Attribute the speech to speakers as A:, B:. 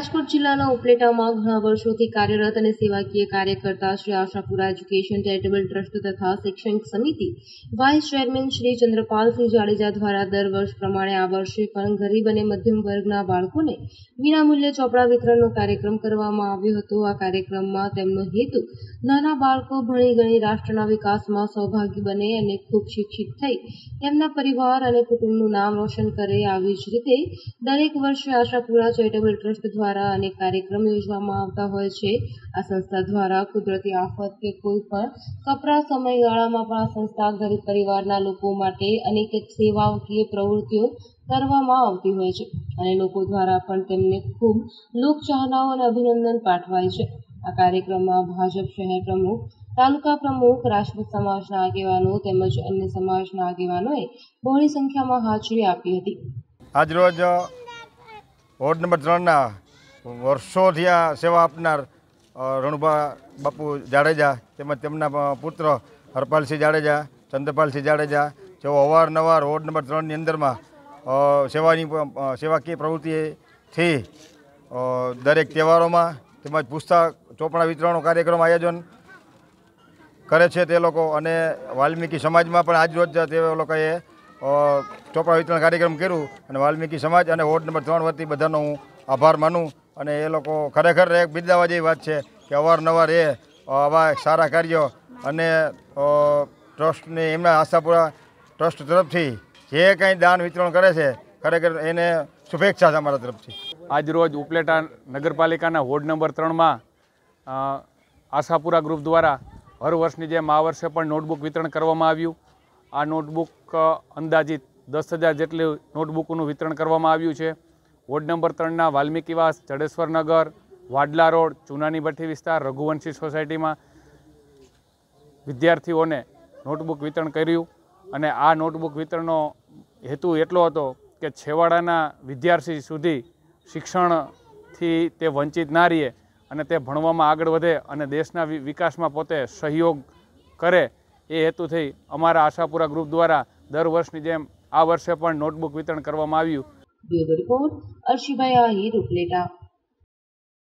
A: રાજકોટ જિલ્લાના ઉપલેટામાં ઘણા વર્ષોથી કાર્યરત અને સેવાકીય કાર્ય કરતા Shri Ashapura education charitable trust તથા શૈક્ષણિક સમિતિ વાઇસ ચેરમેન શ્રી ચંદ્રપાલસિંહ જાડેજા દ્વારા દર વર્ષ પ્રમાણે આ વર્ષે પણ ગરીબ અને મધ્યમ વર્ગના બાળકોને વિનામૂલ્યે ચોપડા વિતરણનો કાર્યક્રમ કરવામાં આવ્યો હતો। આ કાર્યક્રમમાં તેમનો હેતુ નાના બાળકો ભણી ગણી રાષ્ટ્રના વિકાસમાં સહભાગી બને અને ખૂબ શિક્ષિત થઈ તેમના પરિવાર અને કુટુંબનું નામ રોશન કરે। આવી જ રીતે દરેક વર્ષે આશાપુરા ચેરિટેબલ ટ્રસ્ટ દ્વારા અનેક કાર્યક્રમ યોજવામાં આવતા હોય છે। આ સંસ્થા દ્વારા કુદરતી આફત કે કોઈ પણ કપરા સમયગાળામાં પણ આ સંસ્થા ગરીબ પરિવારના લોકો માટે અનેક સેવાકીય પ્રવૃત્તિઓ કરવામાં આવતી હોય છે અને લોકો દ્વારા પણ તેમને ખૂબ લોકચાહનાઓ અને અભિનંદન પાઠવાય છે। આ કાર્યક્રમમાં ભાજપ શહેર પ્રમુખ, તાલુકા પ્રમુખ, રાજપૂત સમાજના આગેવાનો તેમજ અન્ય સમાજના આગેવાનોએ બહોળી સંખ્યામાં હાજરી આપી હતી।
B: આજરોજ વોર્ડ નંબર 3ના વર્ષોથી આ સેવા આપનાર રણુભા બાપુ જાડેજા તેમજ તેમના પુત્ર હરપાલસિંહ જાડેજા, ચંદ્રપાલસિંહ જાડેજા જેઓ અવારનવાર વોર્ડ નંબર 3ની અંદરમાં સેવાકીય પ્રવૃત્તિથી દરેક તહેવારોમાં તેમજ પુસ્તક ચોપડા વિતરણનો કાર્યક્રમ આયોજન કરે છે તે લોકો, અને વાલ્મીકી સમાજમાં પણ આજરોજ તે લોકોએ ચોપડા વિતરણ કાર્યક્રમ કર્યું અને વાલ્મીકી સમાજ અને વોર્ડ નંબર 3 વતી બધાનો હું આભાર માનું। અને એ લોકો ખરેખર એક બિરદાવવા જેવી વાત છે કે અવારનવાર એ આવા સારા કાર્યો અને ટ્રસ્ટની એમના આશાપુરા ટ્રસ્ટ તરફથી જે કંઈ દાન વિતરણ કરે છે ખરેખર એને શુભેચ્છા છે અમારા તરફથી।
C: આજરોજ ઉપલેટા નગરપાલિકાના વોર્ડ નંબર 3માં આશાપુરા ગ્રુપ દ્વારા હર વર્ષની જેમ આ વર્ષે પણ નોટબુક વિતરણ કરવામાં આવ્યું। આ નોટબુક અંદાજિત 10,000 જેટલી નોટબુકોનું વિતરણ કરવામાં આવ્યું છે। વોર્ડ નંબર 3ના વાલ્મીકીવાસ, જડેશ્વરનગર, વાડલા રોડ, ચુનાની ભઠ્ઠી વિસ્તાર, રઘુવંશી સોસાયટીમાં વિદ્યાર્થીઓને નોટબુક વિતરણ કર્યું અને આ નોટબુક વિતરણનો હેતુ એટલો હતો કે છેવાડાના વિદ્યાર્થી સુધી શિક્ષણથી તે વંચિત ના રહે અને તે ભણવામાં આગળ વધે અને દેશના વિકાસમાં પોતે સહયોગ કરે। એ હેતુથી અમારા આશાપુરા ગ્રુપ દ્વારા દર વર્ષની જેમ આ વર્ષે પણ નોટબુક વિતરણ કરવામાં આવ્યું।
A: Bureau report, Arshibhai Ahir, Upleta.